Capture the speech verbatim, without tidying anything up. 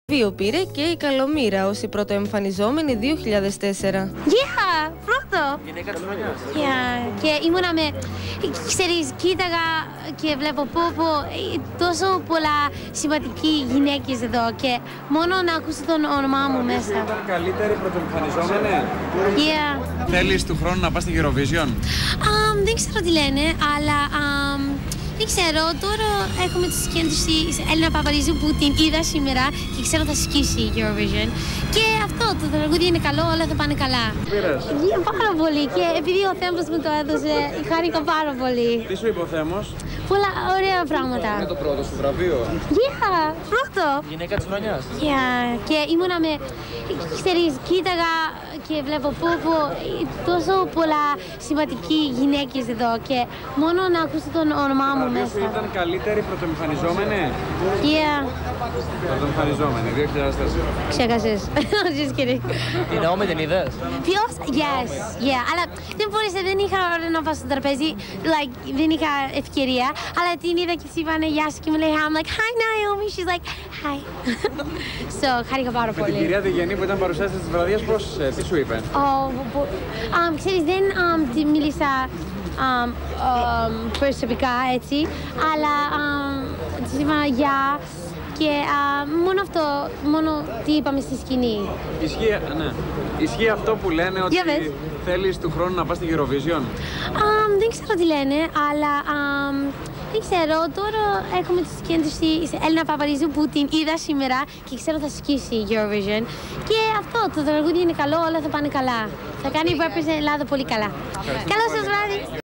Βίο πήρε και η Καλομήρα ως η πρωτοεμφανιζόμενη δύο χιλιάδες τέσσερα. Yeah, πρώτο! Γυναίκα της χρονιάς. Yeah. Και ήμουνα με, ξέρεις, κοίταγα και βλέπω πω πω τόσο πολλά σημαντικοί γυναίκες εδώ και μόνο να ακούσω τον όνομά μου μέσα. Ήταν καλύτερη πρωτοεμφανιζόμενη. Yeah. Θέλεις του χρόνου να πας στη Eurovision? Um, δεν ξέρω τι λένε, αλλά um, δεν ξέρω, τώρα έχουμε τη συγκέντρωση Έλληνα Παπαρίζου που την είδα σήμερα και ξέρω θα σκίσει η Eurovision. Και αυτό, το τραγούδι είναι καλό, όλα θα πάνε καλά. Πήρες? Yeah, πάρα πολύ και επειδή ο Θέμος μου το έδωσε, χάρηκα πάρα πολύ. Τι σου είπε ο Θέμος? Πολλά ωραία πράγματα. Είναι το πρώτο σου βραβείο. Yeah, πρώτο. Γυναίκα της χρονιάς. Yeah. Και ήμουνα με, ξέρεις, κοίταγα και βλέπω πω πω τόσο πολλά σημαντικοί γυναίκες εδώ και μόνο να ακούσω τον όνομά μου μέσα. Σου ήταν καλύτερη πρωτοεμφανιζόμενη. Yeah. Πρωτοεμφανιζόμενη, δύο χιλιάδες τέσσερα. Ξέχασες. Just kidding. Την Ναόμη την είδες? Ποιος? Yes. Yeah. Αλλά δεν μπορούσα, δεν είχα ώρα να πάω στο τραπέζι. Like, δεν είχα ευκαιρία. Αλλά την είδα και της είπανε γεια σου και μου λέει I'm like, hi Naomi. She's like, hi. So, χάρηκα πάρα Με πολύ. την κυρία Διγενή που ήταν παρουσιάστης της βραδιάς, πώς, τι σου είπε? Oh, um, ξέρεις, δεν um, τη μίλησα um, um, προσωπικά έτσι, αλλά um, της είπα γεια και uh, μόνο αυτό, μόνο τι είπαμε στη σκηνή. Ισχύει, ναι. Ισχύει αυτό που λένε ότι θέλεις του χρόνου να πας στη Eurovision? Um, δεν ξέρω τι λένε, αλλά um, δεν ξέρω, τώρα έχουμε τη συγκέντρωση Έλληνα Παπαρίζου που την είδα σήμερα και ξέρω θα σκίσει η Eurovision. Και αυτό, το τραγούδι είναι καλό, όλα θα πάνε καλά. Θα κάνει η represent Ελλάδα πολύ καλά. Καλό σας βράδυ!